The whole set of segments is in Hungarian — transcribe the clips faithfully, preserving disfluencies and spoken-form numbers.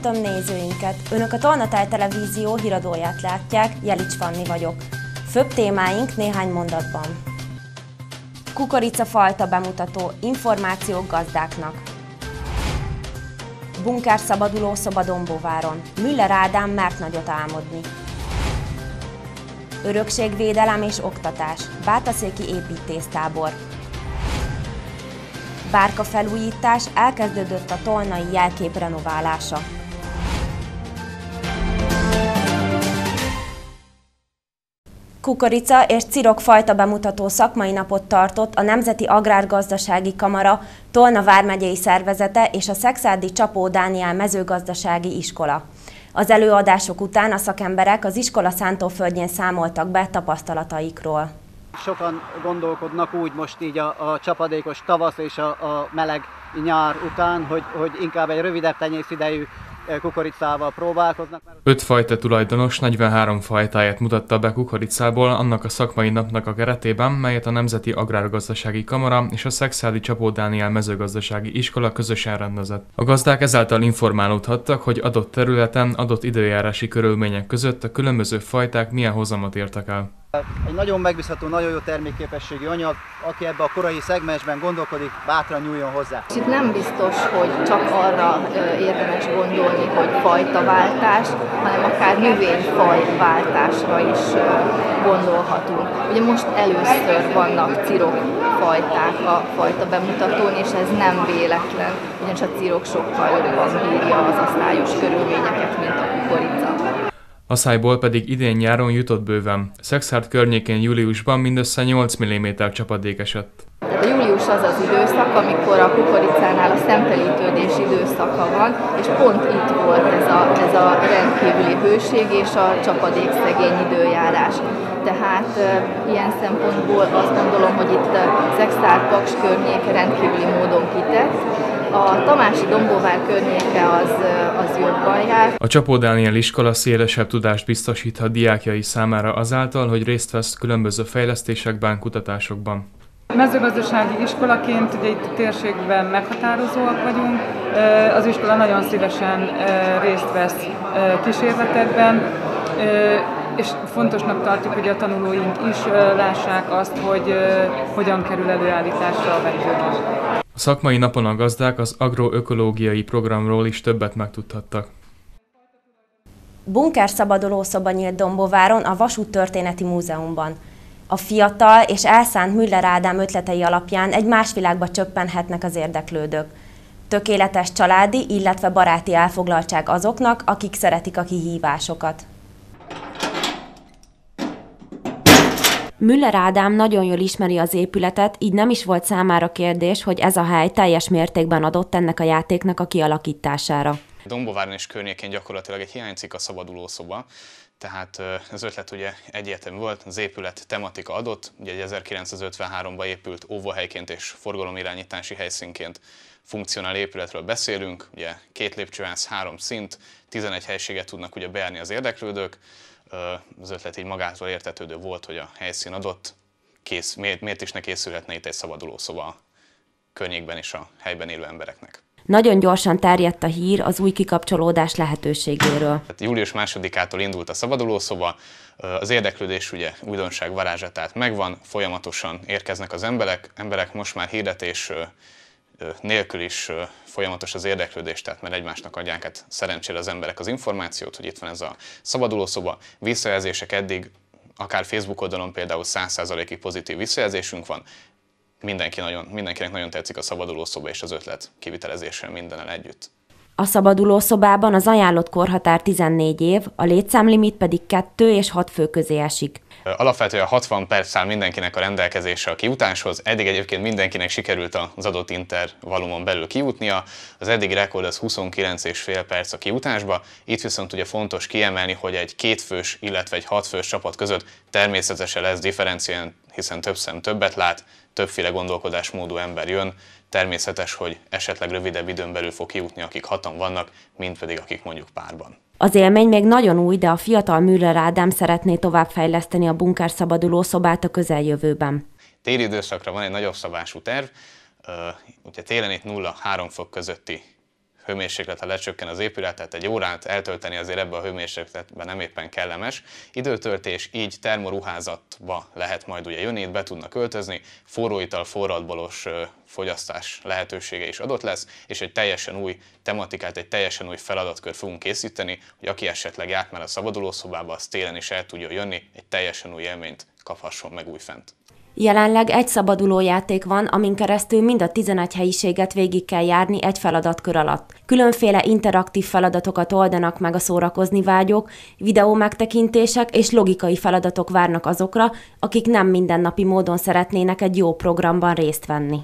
Köszöntöm nézőinket! Önök a Tolnatál Televízió híradóját látják, Jelics Fanni vagyok. Főbb témáink néhány mondatban. Kukoricafajta bemutató, információk gazdáknak. Bunker szabadulószoba Dombóváron. Müller Ádám mert nagyot álmodni. Örökségvédelem és oktatás. Bátaszéki építésztábor. Bárkafelújítás, elkezdődött a tolnai jelkép renoválása. Kukorica és cirokfajta bemutató szakmai napot tartott a Nemzeti Agrárgazdasági Kamara, Tolna vármegyei szervezete és a Szekszárdi Csapó Dániel mezőgazdasági iskola. Az előadások után a szakemberek az iskola szántóföldjén számoltak be tapasztalataikról. Sokan gondolkodnak úgy most így a, a csapadékos tavasz és a, a meleg nyár után, hogy, hogy inkább egy rövidebb tenyészidejű kukoricával próbálkoznak. Öt fajta tulajdonos negyvenhárom fajtáját mutatta be kukoricából annak a szakmai napnak a keretében, melyet a Nemzeti Agrárgazdasági Kamara és a Szekszárdi Csapó Dániel mezőgazdasági iskola közösen rendezett. A gazdák ezáltal informálódhattak, hogy adott területen, adott időjárási körülmények között a különböző fajták milyen hozamot értek el. Egy nagyon megbízható, nagyon jó termékképességű anyag, aki ebbe a korai szegmensben gondolkodik, bátran nyúljon hozzá. Itt nem biztos, hogy csak arra érdemes gondolni, hogy fajtaváltás, hanem akár növényfajváltásra is gondolhatunk. Ugye most először vannak cirokfajták a fajta bemutatón, és ez nem véletlen, ugyanis a cirok sokkal jobban bírja az asztályos körülményeket, mint a kukorica. Aszályból pedig idén nyáron jutott bőven. Szekszárd környékén júliusban mindössze nyolc milliméter csapadék esett. Tehát a július az az időszak, amikor a kukoricánál a szemtelítődés időszaka van, és pont itt volt ez a, ez a rendkívüli hőség és a csapadékszegény időjárás. Tehát e, ilyen szempontból azt gondolom, hogy itt Szekszárd-Paks környéke rendkívüli módon kitett. A Tamási Dombóvár környéke az, az jobban jár. A Csapó Dániel iskola szélesebb tudást biztosíthat diákjai számára azáltal, hogy részt vesz különböző fejlesztésekben, kutatásokban. Mezőgazdasági iskolaként ugye itt a térségben meghatározóak vagyunk. Az iskola nagyon szívesen részt vesz kísérletekben, és fontosnak tartjuk, hogy a tanulóink is lássák azt, hogy hogyan kerül előállításra a vegyőmag. A szakmai napon a gazdák az agroökológiai programról is többet megtudhattak. Bunker szabadulószoba nyílt Dombóváron a Vasúttörténeti Múzeumban. A fiatal és elszánt Müller Ádám ötletei alapján egy más világba csöppenhetnek az érdeklődők. Tökéletes családi, illetve baráti elfoglaltság azoknak, akik szeretik a kihívásokat. Müller Ádám nagyon jól ismeri az épületet, így nem is volt számára kérdés, hogy ez a hely teljes mértékben adott ennek a játéknak a kialakítására. Dombóváron és környékén gyakorlatilag egy hiányzik a szabadulószoba, tehát az ötlet ugye egyértelmű volt, az épület tematika adott, ugye egy ezerkilencszázötvenháromban épült óvóhelyként és forgalomirányítási helyszínként funkcionál épületről beszélünk, ugye két lépcsőház, három szint, tizenegy helységet tudnak ugye bejárni az érdeklődők. Az ötlet így magától értetődő volt, hogy a helyszín adott, kész, miért, miért is ne készülhetne itt egy szabadulószoba a környékben és a helyben élő embereknek. Nagyon gyorsan terjedt a hír az új kikapcsolódás lehetőségéről. Hát július másodikától indult a szabadulószoba, az érdeklődés ugye újdonság varázslatát megvan, folyamatosan érkeznek az emberek, emberek most már hirdetés nélkül is folyamatos az érdeklődés, tehát mert egymásnak adják hát szerencsére az emberek az információt, hogy itt van ez a szabadulószoba. Visszajelzések eddig, akár Facebook oldalon például száz százalékig pozitív visszajelzésünk van. Mindenki nagyon, mindenkinek nagyon tetszik a szabadulószoba és az ötlet kivitelezéssel mindennel együtt. A szabadulószobában az ajánlott korhatár tizennégy év, a létszámlimit pedig kettő és hat fő közé esik. Alapvetően hatvan perc áll mindenkinek a rendelkezésre a kijutáshoz, eddig egyébként mindenkinek sikerült az adott intervallumon belül kijutnia, az eddigi rekord az huszonkilenc és fél perc a kijutásba, itt viszont ugye fontos kiemelni, hogy egy kétfős, illetve egy hatfős csapat között természetesen lesz differenciálni, hiszen több szem többet lát, többféle gondolkodásmódú ember jön, természetes, hogy esetleg rövidebb időn belül fog kijutni, akik hatan vannak, mint pedig akik mondjuk párban. Az élmény még nagyon új, de a fiatal Müller Ádám szeretné továbbfejleszteni a Bunker szabadulószobát a közeljövőben. Téli időszakra van egy nagyobb szabású terv, ugye télen itt nulla három fok közötti hőmérséklete lecsökken az épület, tehát egy órát eltölteni azért ebbe a hőmérsékletben nem éppen kellemes. Időtöltés, így termoruházatba lehet majd ugye jönni, itt be tudnak öltözni, forróital, forradbolos fogyasztás lehetősége is adott lesz, és egy teljesen új tematikát, egy teljesen új feladatkört fogunk készíteni, hogy aki esetleg járt már a szabadulószobába, az télen is el tudjon jönni, egy teljesen új élményt kaphasson meg újfent. Jelenleg egy szabaduló játék van, amin keresztül mind a tizenegy helyiséget végig kell járni egy feladatkör alatt. Különféle interaktív feladatokat oldanak meg a szórakozni vágyók, videó megtekintések és logikai feladatok várnak azokra, akik nem mindennapi módon szeretnének egy jó programban részt venni.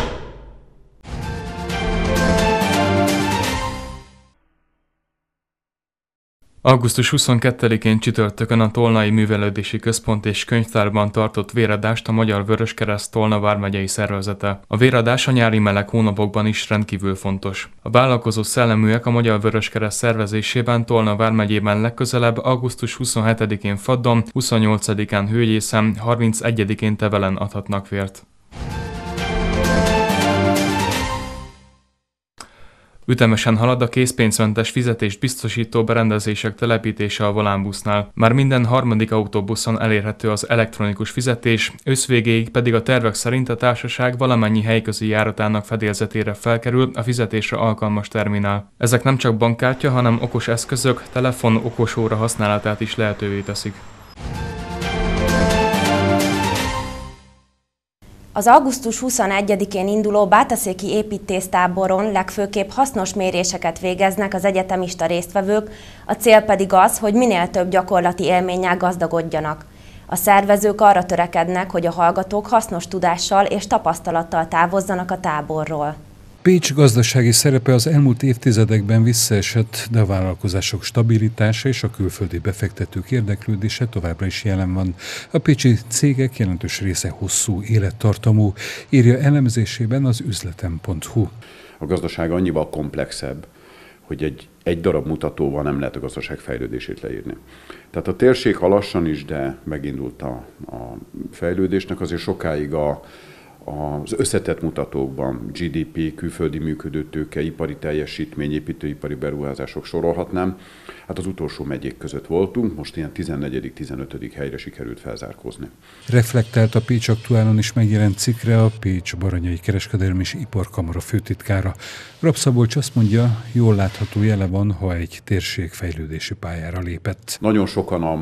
augusztus huszonkettedikén csütörtökön a Tolnai Művelődési Központ és Könyvtárban tartott véradást a Magyar Vöröskereszt Tolna vármegyei szervezete. A véradás a nyári meleg hónapokban is rendkívül fontos. A vállalkozó szelleműek a Magyar Vöröskereszt szervezésében Tolna vármegyében legközelebb augusztus huszonhetedikén Faddon, huszonnyolcadikán Hőgyészen, harmincegyedikén Tevelen adhatnak vért. Ütemesen halad a készpénzmentes fizetést biztosító berendezések telepítése a Volánbusznál. Már minden harmadik autóbuszon elérhető az elektronikus fizetés, ősz végéig pedig a tervek szerint a társaság valamennyi helyközi járatának fedélzetére felkerül a fizetésre alkalmas terminál. Ezek nem csak bankkártya, hanem okos eszközök, telefon, okosóra használatát is lehetővé teszik. Az augusztus huszonegyedikén induló bátaszéki építésztáboron legfőképp hasznos méréseket végeznek az egyetemista résztvevők, a cél pedig az, hogy minél több gyakorlati élménnyel gazdagodjanak. A szervezők arra törekednek, hogy a hallgatók hasznos tudással és tapasztalattal távozzanak a táborról. Pécs gazdasági szerepe az elmúlt évtizedekben visszaesett, de a vállalkozások stabilitása és a külföldi befektetők érdeklődése továbbra is jelen van. A pécsi cégek jelentős része hosszú élettartamú, írja elemzésében az üzletem pont hu. A gazdaság annyival komplexebb, hogy egy, egy darab mutatóval nem lehet a gazdaság fejlődését leírni. Tehát a térség, ha lassan is, de megindult a, a fejlődésnek, azért sokáig a az összetett mutatókban gé dé pé, külföldi működőtőke, ipari teljesítmény, építőipari beruházások sorolhatnám. Hát az utolsó megyék között voltunk, most ilyen tizennegyedik tizenötödik helyre sikerült felzárkózni. Reflektált a Pécs Aktuálon is megjelent cikkre a Pécs Baranyai Kereskedelmi és Iparkamara főtitkára. Rab Szabolcs azt mondja, jól látható jele van, ha egy térség fejlődési pályára lépett. Nagyon sokan a,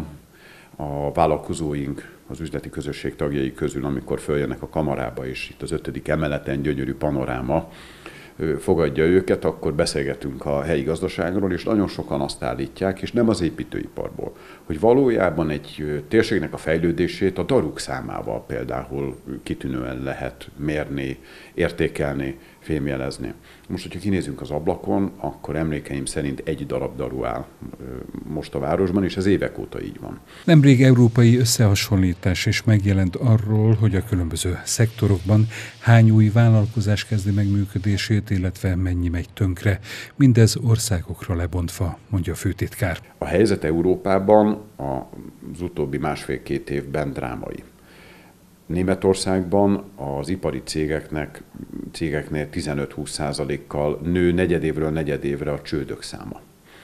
a vállalkozóink, az üzleti közösség tagjai közül, amikor följönnek a kamarába, és itt az ötödik emeleten gyönyörű panoráma fogadja őket, akkor beszélgetünk a helyi gazdaságról, és nagyon sokan azt állítják, és nem az építőiparból, hogy valójában egy térségnek a fejlődését a daruk számával például kitűnően lehet mérni, értékelni, fémjelezni. Most, hogyha kinézünk az ablakon, akkor emlékeim szerint egy darab daru áll most a városban, és ez évek óta így van. Nemrég európai összehasonlítás is megjelent arról, hogy a különböző szektorokban hány új vállalkozás kezdi meg működését, illetve mennyi megy tönkre. Mindez országokra lebontva, mondja a főtitkár. A helyzet Európában az utóbbi másfél-két évben drámai. Németországban az ipari cégeknek, cégeknél tizenöt-húsz százalékkal nő negyedévről negyedévre a csődök száma.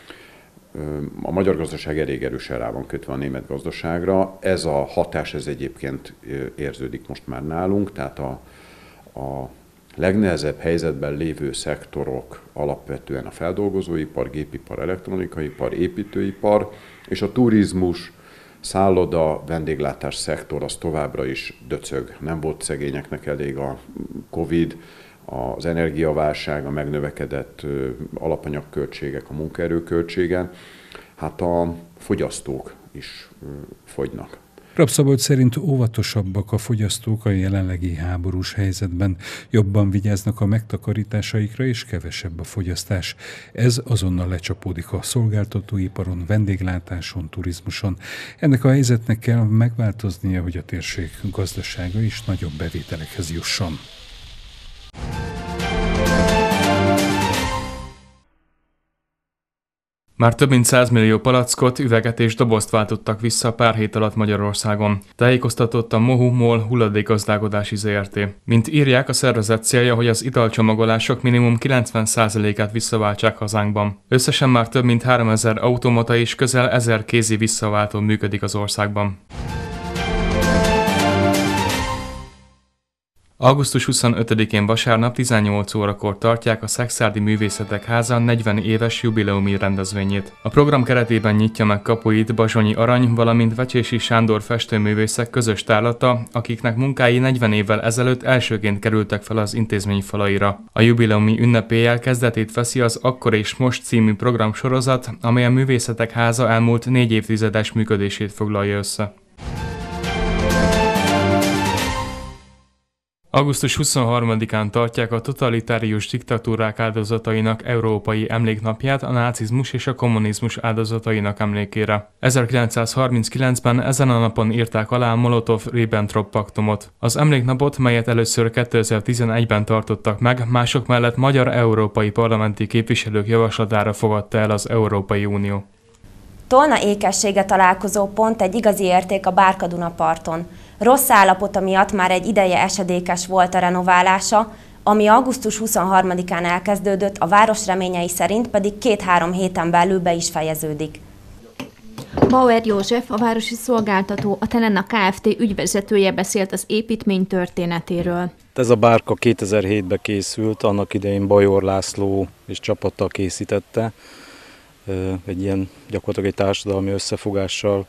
A magyar gazdaság elég erősen rá van kötve a német gazdaságra. Ez a hatás ez egyébként érződik most már nálunk, tehát a, a legnehezebb helyzetben lévő szektorok alapvetően a feldolgozóipar, gépipar, elektronikaipar, építőipar és a turizmus, szálloda, vendéglátás szektor az továbbra is döcög. Nem volt szegényeknek elég a Covid, az energiaválság, a megnövekedett alapanyagköltségek, a munkaerőköltsége. Hát a fogyasztók is fogynak. Rab Szabolcs szerint óvatosabbak a fogyasztók a jelenlegi háborús helyzetben, jobban vigyáznak a megtakarításaikra és kevesebb a fogyasztás. Ez azonnal lecsapódik a szolgáltatóiparon, vendéglátáson, turizmuson. Ennek a helyzetnek kell megváltoznia, hogy a térség gazdasága is nagyobb bevételekhez jusson. Már több mint száz millió palackot, üveget és dobozt váltottak vissza pár hét alatt Magyarországon. Tájékoztatott a Mohu MOL hulladékgazdálkodási zé er té. Mint írják, a szervezet célja, hogy az italcsomagolások minimum kilencven százalékát visszaváltsák hazánkban. Összesen már több mint háromezer automata és közel ezer kézi visszaváltó működik az országban. augusztus huszonötödikén vasárnap tizennyolc órakor tartják a Szekszárdi Művészetek Háza negyven éves jubileumi rendezvényét. A program keretében nyitja meg kapuit Bazsonyi Arany, valamint Vecsési Sándor festőművészek közös tárlata, akiknek munkái negyven évvel ezelőtt elsőként kerültek fel az intézmény falaira. A jubileumi ünnepéllyel kezdetét veszi az Akkor és Most című programsorozat, amely a Művészetek Háza elmúlt négy évtizedes működését foglalja össze. augusztus huszonharmadikán tartják a totalitárius diktatúrák áldozatainak európai emléknapját a nácizmus és a kommunizmus áldozatainak emlékére. ezerkilencszázharminckilencben ezen a napon írták alá a Molotov-Ribbentrop paktumot. Az emléknapot, melyet először kétezer-tizenegyben tartottak meg, mások mellett magyar-európai parlamenti képviselők javaslatára fogadta el az Európai Unió. Tolna ékessége találkozó pont egy igazi érték a Bárka-Duna parton. Rossz állapota miatt már egy ideje esedékes volt a renoválása, ami augusztus huszonharmadikán elkezdődött, a város reményei szerint pedig két-három héten belül be is fejeződik. Bauer József, a városi szolgáltató, a Telenna Kft. Ügyvezetője beszélt az építmény történetéről. Ez a bárka kétezer-hétben készült, annak idején Bajor László és csapattal készítette. Egy ilyen gyakorlatilag egy társadalmi összefogással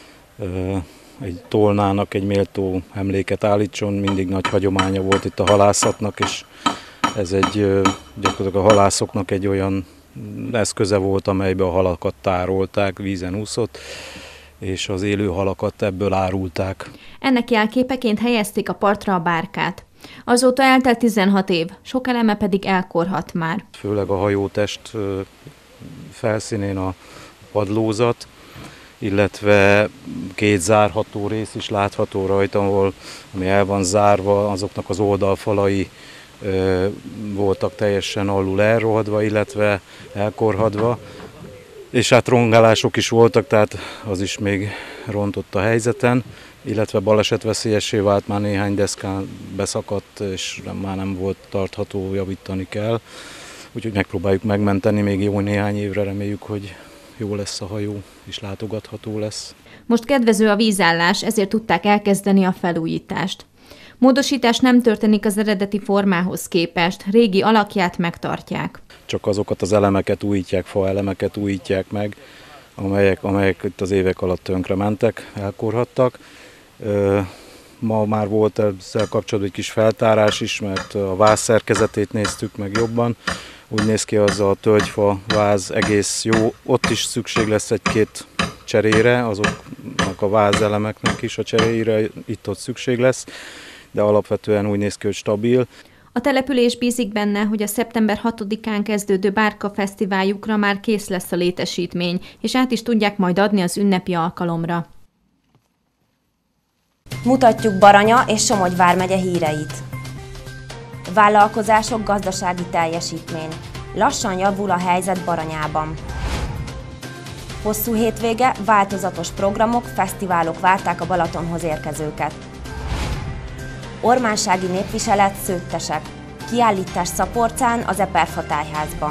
egy Tolnának egy méltó emléket állítson, mindig nagy hagyománya volt itt a halászatnak, és ez egy gyakorlatilag a halászoknak egy olyan eszköze volt, amelybe a halakat tárolták, vízen úszott, és az élő halakat ebből árulták. Ennek jelképeként helyezték a partra a bárkát. Azóta eltelt tizenhat év, sok eleme pedig elkorhat már. Főleg a hajótest felszínén a padlózat, illetve két zárható rész is látható rajta, ahol, ami el van zárva, azoknak az oldalfalai ö, voltak teljesen alul elrohadva, illetve elkorhadva. És hát rongálások is voltak, tehát az is még rontott a helyzeten, illetve balesetveszélyessé vált, már néhány deszkán beszakadt, és már nem volt tartható, javítani kell. Úgyhogy megpróbáljuk megmenteni, még jó néhány évre reméljük, hogy jó lesz a hajó, és látogatható lesz. Most kedvező a vízállás, ezért tudták elkezdeni a felújítást. Módosítás nem történik az eredeti formához képest, régi alakját megtartják. Csak azokat az elemeket újítják, fa elemeket újítják meg, amelyek, amelyek itt az évek alatt tönkre mentek, elkorhattak. Ma már volt ezzel kapcsolatban egy kis feltárás is, mert a váz szerkezetét néztük meg jobban. Úgy néz ki, az a tölgyfa váz egész jó. Ott is szükség lesz egy-két cserére, azoknak a vázelemeknek is a cseréire itt-ott szükség lesz, de alapvetően úgy néz ki, hogy stabil. A település bízik benne, hogy a szeptember hatodikán kezdődő Bárka fesztiváljukra már kész lesz a létesítmény, és át is tudják majd adni az ünnepi alkalomra. Mutatjuk Baranya és Somogy vármegye híreit. Vállalkozások, gazdasági teljesítmény. Lassan javul a helyzet Baranyában. Hosszú hétvége, változatos programok, fesztiválok várták a Balatonhoz érkezőket. Ormánsági népviselet, szőttesek. Kiállítás Szaporcán, az Eperfa tájházban.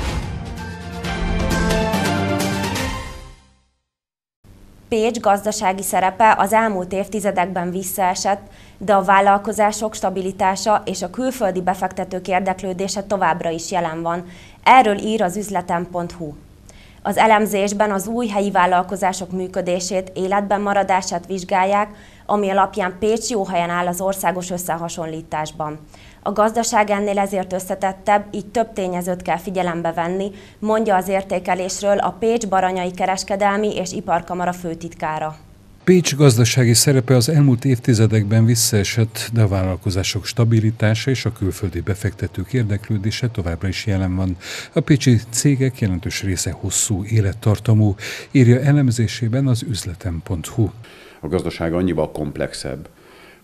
Pécs gazdasági szerepe az elmúlt évtizedekben visszaesett, de a vállalkozások stabilitása és a külföldi befektetők érdeklődése továbbra is jelen van. Erről ír az üzletem pont hu. Az elemzésben az új helyi vállalkozások működését, életben maradását vizsgálják, ami alapján Pécs jó helyen áll az országos összehasonlításban. A gazdaság ennél ezért összetettebb, így több tényezőt kell figyelembe venni, mondja az értékelésről a Pécs-Baranyai Kereskedelmi és Iparkamara főtitkára. Pécs gazdasági szerepe az elmúlt évtizedekben visszaesett, de a vállalkozások stabilitása és a külföldi befektetők érdeklődése továbbra is jelen van. A pécsi cégek jelentős része hosszú élettartamú, írja elemzésében az üzletem pont hu. A gazdaság annyival komplexebb,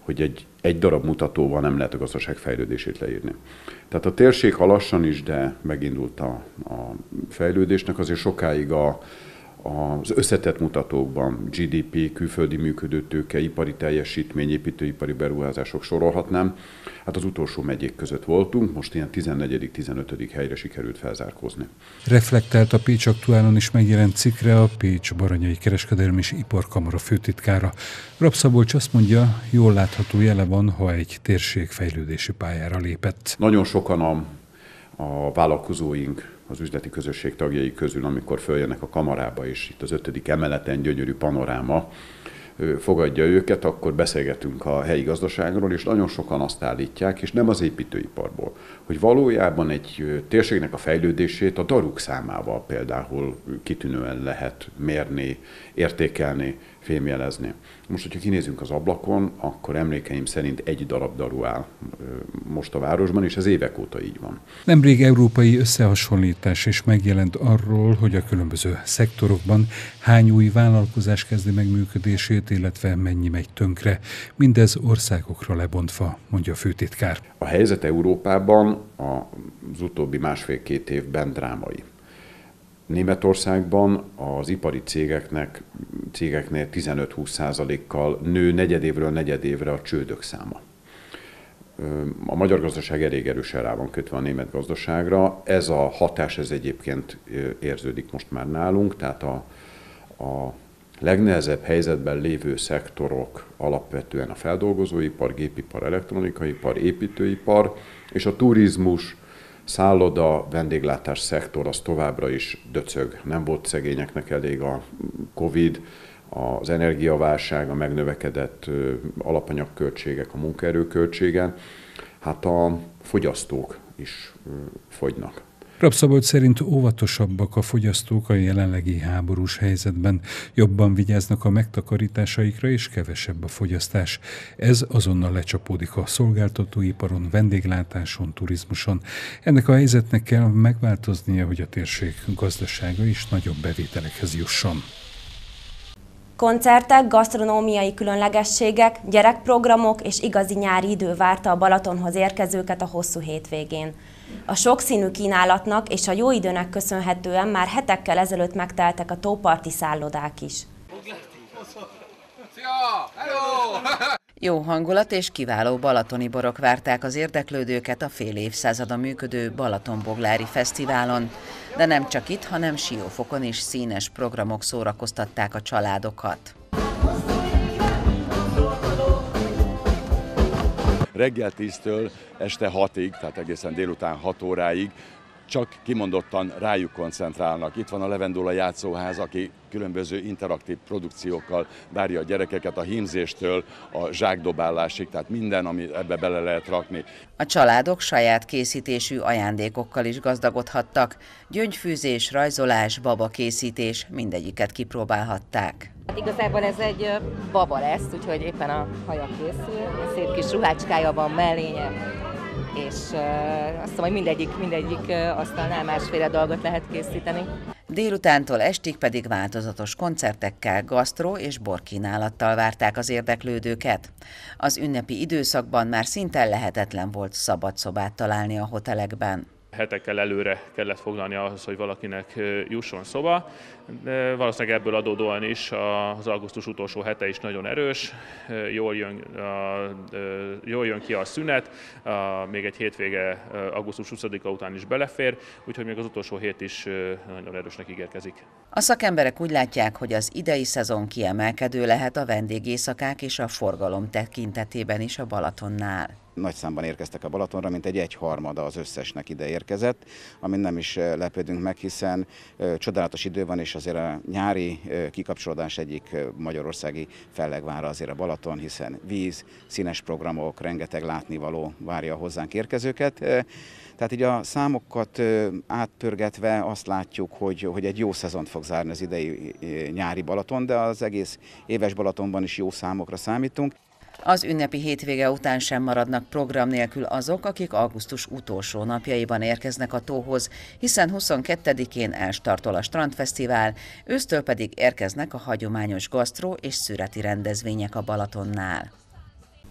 hogy egy, egy darab mutatóval nem lehet a gazdaság fejlődését leírni. Tehát a térség, ha lassan is, de megindult a, a fejlődésnek, azért sokáig a, az összetett mutatókban gé dé pé, külföldi működőtőke, ipari teljesítmény, építőipari beruházások sorolhatnám. Hát az utolsó megyék között voltunk, most ilyen tizennegyedik tizenötödik helyre sikerült felzárkózni. Reflektált a Pécs Aktuálon is megjelent cikkre a Pécs Baranyai Kereskedelmi és Iparkamara főtitkára. Rapp Szabolcs azt mondja, jól látható jele van, ha egy térség fejlődési pályára lépett. Nagyon sokan a, a vállalkozóink, az üzleti közösség tagjai közül, amikor följönnek a kamarába, és itt az ötödik emeleten gyönyörű panoráma fogadja őket, akkor beszélgetünk a helyi gazdaságról, és nagyon sokan azt állítják, és nem az építőiparból, hogy valójában egy térségnek a fejlődését a daruk számával például kitűnően lehet mérni, értékelni, fémjelezni. Most, hogyha kinézünk az ablakon, akkor emlékeim szerint egy darab daru áll most a városban, és ez évek óta így van. Nemrég európai összehasonlítás is megjelent arról, hogy a különböző szektorokban hány új vállalkozás kezdi meg működését, illetve mennyi megy tönkre. Mindez országokra lebontva, mondja a főtitkár. A helyzet Európában az utóbbi másfél-két évben drámai. Németországban az ipari cégeknek, cégeknél tizenöt-húsz százalékkal nő negyedévről negyedévre a csődök száma. A magyar gazdaság elég erősen rá van kötve a német gazdaságra. Ez a hatás, ez egyébként érződik most már nálunk, tehát a, a legnehezebb helyzetben lévő szektorok alapvetően a feldolgozóipar, gépipar, elektronikaipar, építőipar és a turizmus, szálloda, vendéglátás szektor az továbbra is döcög. Nem volt szegényeknek elég a Covid, az energiaválság, a megnövekedett alapanyagköltségek, a munkaerőköltsége. Hát a fogyasztók is fogynak. Rapp Szabolcs szerint óvatosabbak a fogyasztók a jelenlegi háborús helyzetben, jobban vigyáznak a megtakarításaikra és kevesebb a fogyasztás. Ez azonnal lecsapódik a szolgáltatóiparon, vendéglátáson, turizmuson. Ennek a helyzetnek kell megváltoznia, hogy a térség gazdasága is nagyobb bevételekhez jusson. Koncertek, gasztronómiai különlegességek, gyerekprogramok és igazi nyári idő várta a Balatonhoz érkezőket a hosszú hétvégén. A sokszínű kínálatnak és a jó időnek köszönhetően már hetekkel ezelőtt megteltek a tóparti szállodák is. Jó hangulat és kiváló balatoni borok várták az érdeklődőket a fél évszázada működő Balatonboglári Fesztiválon, de nem csak itt, hanem Siófokon is színes programok szórakoztatták a családokat. Reggel tíztől este hatig, tehát egészen délután hat óráig csak kimondottan rájuk koncentrálnak. Itt van a Levendula játszóház, aki különböző interaktív produkciókkal várja a gyerekeket a hímzéstől a zsákdobálásig, tehát minden, amit ebbe bele lehet rakni. A családok saját készítésű ajándékokkal is gazdagodhattak. Gyöngyfűzés, rajzolás, babakészítés, mindegyiket kipróbálhatták. Igazából ez egy baba lesz, úgyhogy éppen a haja készül, szép kis ruhácskája van, mellénye, és uh, azt hiszem, hogy mindegyik, mindegyik uh, asztalnál másféle dolgot lehet készíteni. Délutántól estig pedig változatos koncertekkel, gasztró és borkínálattal várták az érdeklődőket. Az ünnepi időszakban már szinte lehetetlen volt szabad szobát találni a hotelekben. Hetekkel előre kellett foglalni ahhoz, hogy valakinek jusson szoba. De valószínűleg ebből adódóan is az augusztus utolsó hete is nagyon erős, jól jön, jól jön ki a szünet, még egy hétvége augusztus huszadika után is belefér, úgyhogy még az utolsó hét is nagyon erősnek ígérkezik. A szakemberek úgy látják, hogy az idei szezon kiemelkedő lehet a vendégészakák és a forgalom tekintetében is a Balatonnál. Nagy számban érkeztek a Balatonra, mint egy egyharmada az összesnek ide érkezett, amin nem is lepődünk meg, hiszen csodálatos idő van, és azért a nyári kikapcsolódás egyik magyarországi fellegvára azért a Balaton, hiszen víz, színes programok, rengeteg látnivaló várja hozzánk érkezőket. Tehát így a számokat átpörgetve azt látjuk, hogy, hogy egy jó szezont fog zárni az idei nyári Balaton, de az egész éves Balatonban is jó számokra számítunk. Az ünnepi hétvége után sem maradnak program nélkül azok, akik augusztus utolsó napjaiban érkeznek a tóhoz, hiszen huszonkettedikén elstartol a Strandfesztivál, ősztől pedig érkeznek a hagyományos gasztró és szüreti rendezvények a Balatonnál.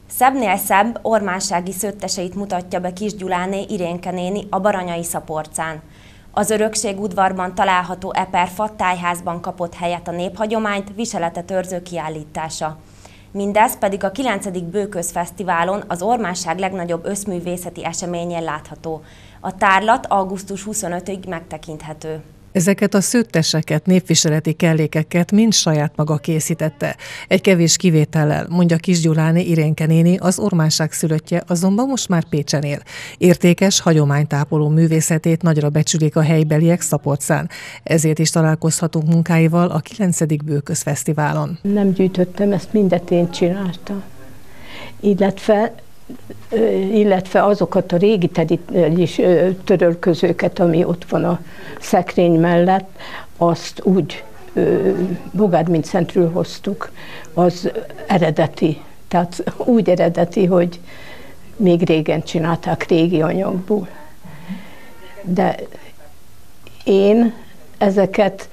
Szebbnél szebb ormánsági szőtteseit mutatja be Kis Gyuláné Irénke néni a Baranyai Szaporcán. Az Örökség udvarban található eperfa tájházban kapott helyet a néphagyományt viseletet őrző kiállítása. Mindez pedig a kilencedik Bőköz-fesztiválon, az ormánság legnagyobb összművészeti eseményén látható. A tárlat augusztus huszonötödikéig megtekinthető. Ezeket a szőtteseket, népviseleti kellékeket mind saját maga készítette. Egy kevés kivétellel, mondja Kis Gyuláné Irénke néni, az ormánság szülöttje azonban most már Pécsen él. Értékes, hagyománytápoló művészetét nagyra becsülik a helybeliek Szaporcán. Ezért is találkozhatunk munkáival a kilencedik Bőköz-fesztiválon. Nem gyűjtöttem, ezt mindet én csináltam. Illetve illetve azokat a régi törölközőket, ami ott van a szekrény mellett, azt úgy Bogárd mint Szentről hoztuk, az eredeti, tehát úgy eredeti, hogy még régen csinálták régi anyagból. De én ezeket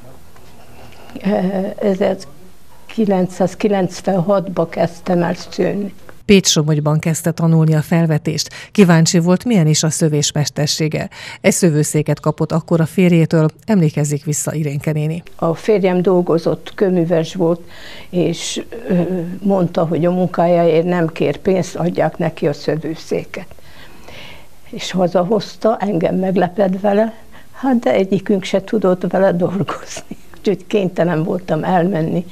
ezerkilencszázkilencvenhatban kezdtem el szőni. Pécs-Somogyban kezdte tanulni a felvetést. Kíváncsi volt, milyen is a szövés mestersége. Egy szövőszéket kapott akkor a férjétől, emlékezzik vissza Irénke néni. A férjem dolgozott, kőműves volt, és mondta, hogy a munkájáért nem kér pénzt, adják neki a szövőszéket. És hazahozta, engem meglepett vele, hát de egyikünk se tudott vele dolgozni. Úgyhogy kénytelen voltam elmenni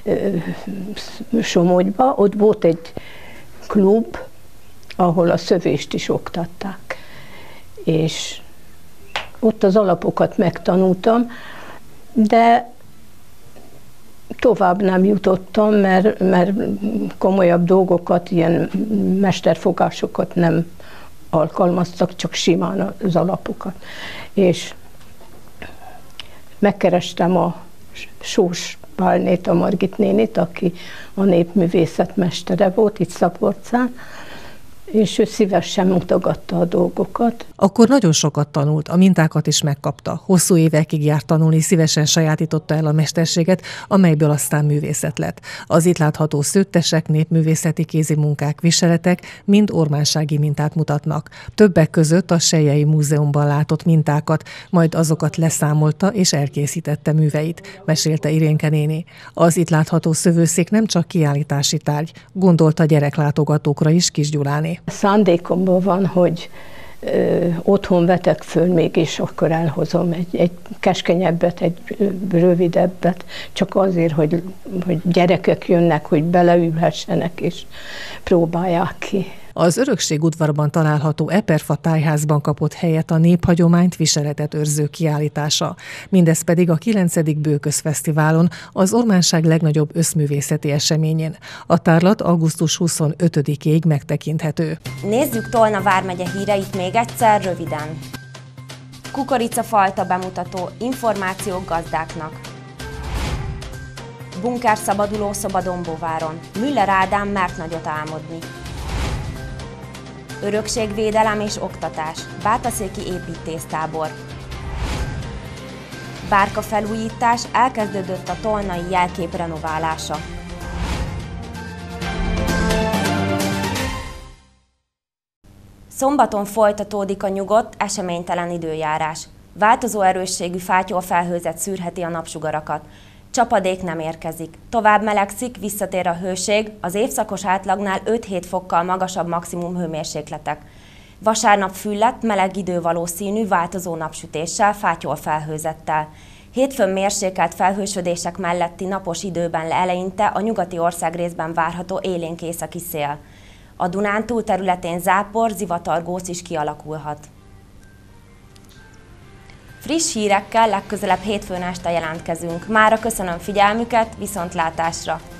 Somogyba. Ott volt egy klub, ahol a szövést is oktatták. És ott az alapokat megtanultam, de tovább nem jutottam, mert, mert komolyabb dolgokat, ilyen mesterfogásokat nem alkalmaztak, csak simán az alapokat. És megkerestem a Sós Pálnét, a Margit nénit, aki a népművészet mestere volt itt Szaporcán, és ő szívesen mutogatta a dolgokat. Akkor nagyon sokat tanult, a mintákat is megkapta. Hosszú évekig járt tanulni, szívesen sajátította el a mesterséget, amelyből aztán művészet lett. Az itt látható szőttesek, népművészeti kézimunkák, viseletek mind ormánsági mintát mutatnak. Többek között a Selyei Múzeumban látott mintákat, majd azokat leszámolta és elkészítette műveit, mesélte Irénke néni. Az itt látható szövőszék nem csak kiállítási tárgy, gondolta gyereklátogatókra is Kis Gyuláné. Szándékomban van, hogy ö, otthon vetek föl még, és akkor elhozom egy, egy keskenyebbet, egy rövidebbet, csak azért, hogy, hogy gyerekek jönnek, hogy beleülhessenek, és próbálják ki. Az Örökség udvarban található eperfa tájházban kapott helyet a néphagyományt viseletet őrző kiállítása. Mindez pedig a kilencedik Bőköz-fesztiválon, az ormánság legnagyobb összművészeti eseményén. A tárlat augusztus huszonötödikéig megtekinthető. Nézzük Tolna vármegye híreit még egyszer röviden. Kukoricafajta bemutató, információk gazdáknak. Bunker szabaduló szoba Dombóváron. Müller Ádám mert nagyot álmodni. Örökségvédelem és oktatás. Bátaszéki építésztábor. Bárka felújítás, elkezdődött a tolnai jelkép renoválása. Szombaton folytatódik a nyugodt, eseménytelen időjárás. Változó erősségű fátyolfelhőzet szűrheti a napsugarakat. Csapadék nem érkezik. Tovább melegszik, visszatér a hőség, az évszakos átlagnál öt-hét fokkal magasabb maximum hőmérsékletek. Vasárnap fülledt, meleg idő valószínű, változó napsütéssel, fátyolfelhőzettel. Hétfőn mérsékelt felhősödések melletti napos időben eleinte a nyugati országrészben várható élénk északi szél. A Dunántúl területén zápor, zivatargóc is kialakulhat. Friss hírekkel legközelebb hétfőn este jelentkezünk. Mára köszönöm figyelmüket, viszontlátásra!